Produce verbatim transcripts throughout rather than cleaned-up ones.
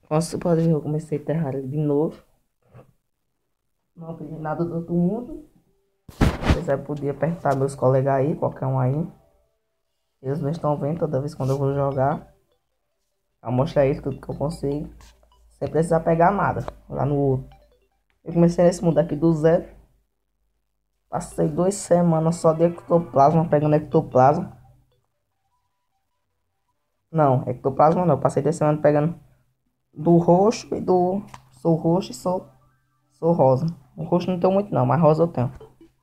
Como você pode ver, eu comecei a Terraria de novo. Não pedi nada do outro mundo. Vocês vai poder apertar meus colegas aí, qualquer um aí. Eles não estão vendo toda vez quando eu vou jogar. Eu mostro a eles tudo que eu consigo. Sem precisar pegar nada. Lá no outro. Eu comecei nesse mundo aqui do zero. Passei duas semanas só de ectoplasma, pegando ectoplasma. Não, ectoplasma não. Passei duas semanas pegando do roxo e do... Sou roxo e sou, sou rosa. O roxo não tenho muito não, mas rosa eu tenho.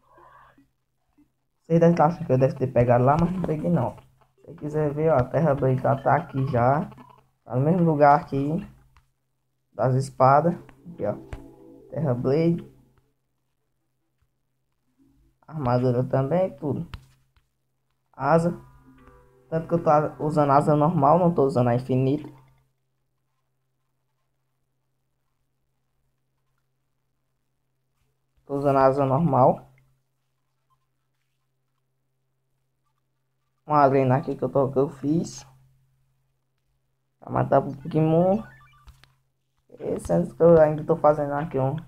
Vocês devem estar achando que eu deve ter pegado lá, mas não peguei não. Se quiser ver, ó, a Terra Blade já tá aqui já. Tá no mesmo lugar aqui. Das espadas. Aqui, ó. Terra Blade. Armadura também, tudo. Asa. Tanto que eu tô usando asa normal, não tô usando a infinita. Tô usando a asa normal. Uma arena aqui que eu, tô, que eu fiz. Pra matar o Pokémon. Esse antes que eu ainda tô fazendo aqui um,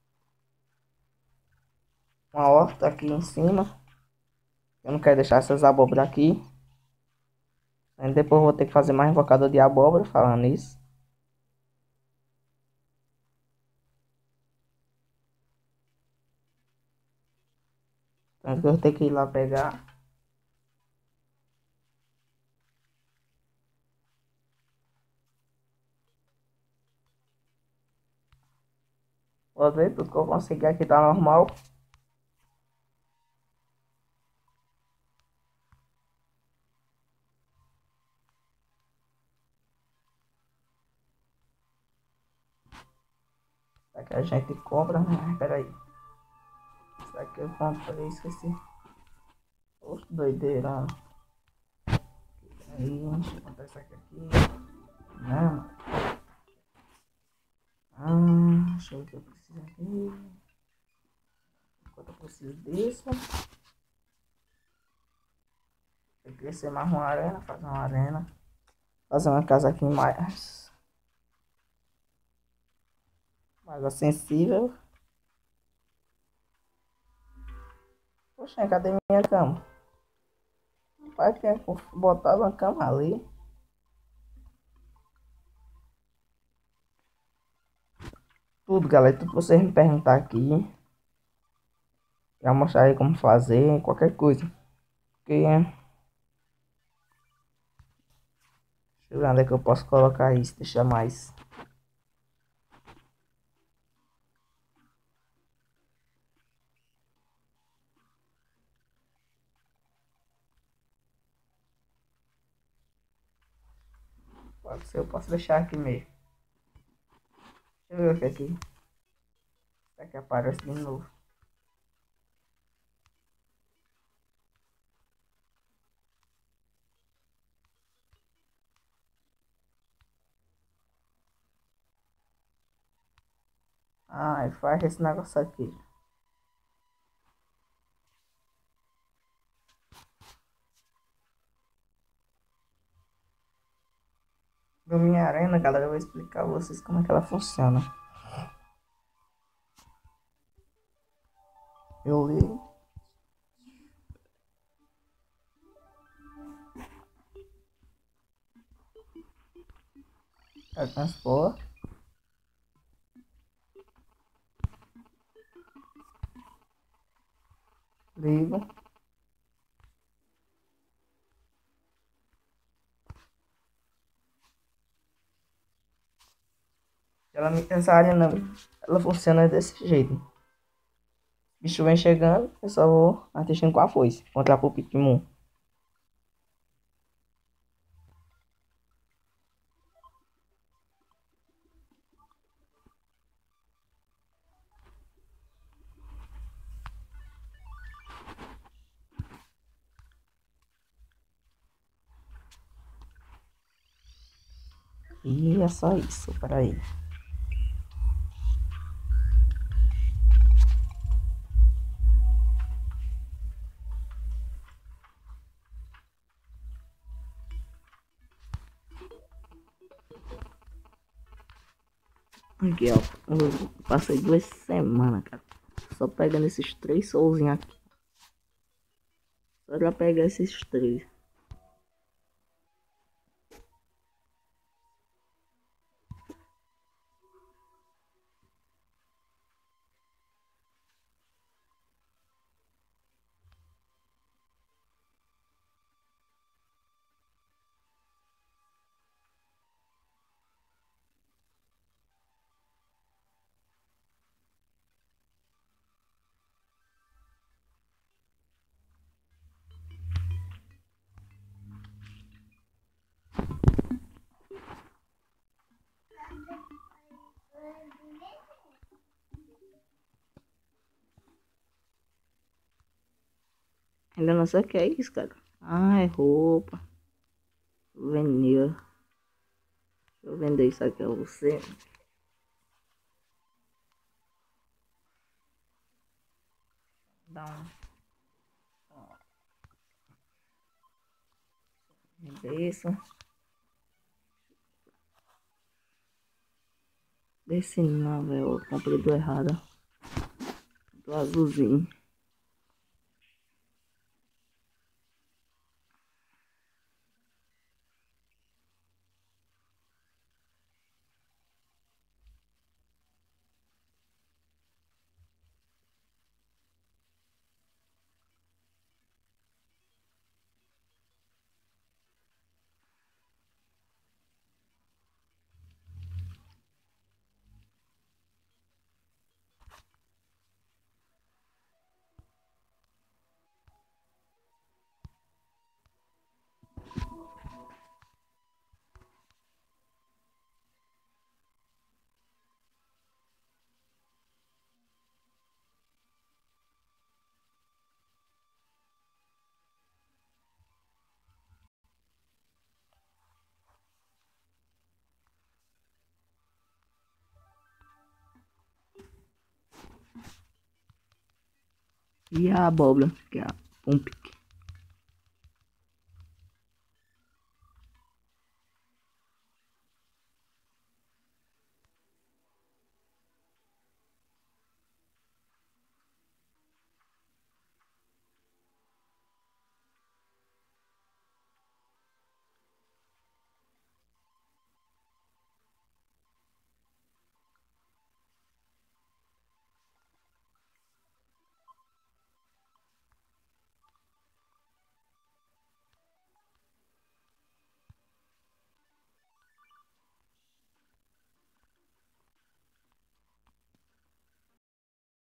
uma horta aqui em cima. Eu não quero deixar essas abóboras aqui. Aí depois eu vou ter que fazer mais invocador de abóbora falando isso. Tanto que eu vou ter que ir lá pegar. Vou ver tudo que eu conseguir aqui tá normal. Isso aqui a gente compra, né? Pera aí. Isso aqui eu comprei, esqueci. Oxe, doideira. Aí, deixa eu comprar isso aqui aqui. Não. Ah, deixa eu ver o que eu preciso aqui. Enquanto eu preciso disso. Tem que crescer mais uma arena, fazer uma arena. Fazer uma casa aqui mais, mais acessível. Poxa, cadê minha cama? Pai tinha botado uma cama ali. Tudo, galera. Tudo que vocês me perguntar aqui. Já mostrar aí como fazer, qualquer coisa. Porque, deixa eu ver onde é que eu posso colocar isso. Deixa mais. Pode ser, eu posso deixar aqui mesmo. Deixa eu ver o que é aqui. Será que aparece de novo? Ah, faz esse negócio aqui. Da minha arena, galera, eu vou explicar a vocês como é que ela funciona. Eu ligo. Eu transporto. Ligo. Ela, essa área não, ela funciona desse jeito. O bicho vem chegando, eu só vou atingindo com a foice. Contra pro Pikmin. E é só isso, peraí. Aqui, ó. Eu passei duas semanas, cara. Só pegando esses três solzinhos aqui. Só pra pegar esses três. Ainda não sei o que é isso, cara. Ah, é roupa. Vender. Deixa eu vender isso aqui a você. Dá um. Vender isso. Desse não, velho. Eu comprei do errado. Do azulzinho. E a abóbora, que é a pumpkin.